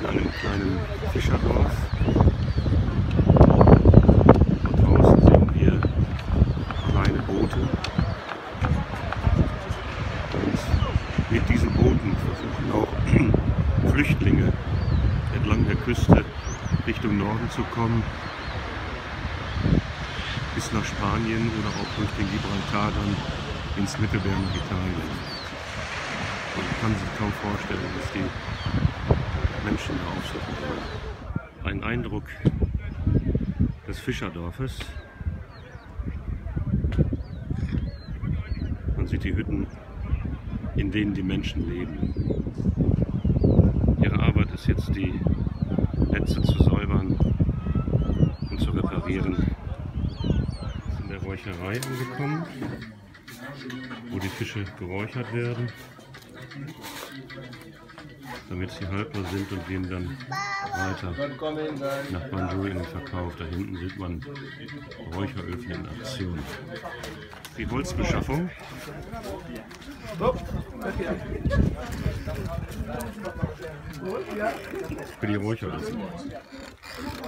in einem kleinen Fischerdorf. Dort draußen sehen wir kleine Boote. Und mit diesen Booten versuchen auch Flüchtlinge entlang der Küste Richtung Norden zu kommen, bis nach Spanien oder auch durch den Gibraltar dann ins Mittelmeer nach Italien. Man kann sich kaum vorstellen, was die Menschen da auf sich haben. Ein Eindruck des Fischerdorfes. Man sieht die Hütten, in denen die Menschen leben. Ihre Arbeit ist jetzt, die Netze zu säubern und zu reparieren. Wir sind in der Räucherei angekommen, wo die Fische geräuchert werden, damit sie haltbar sind und gehen dann weiter nach Banjul in den Verkauf. Da hinten sieht man Räucheröfen in Aktion. Die Holzbeschaffung. Für die Räucheröfen.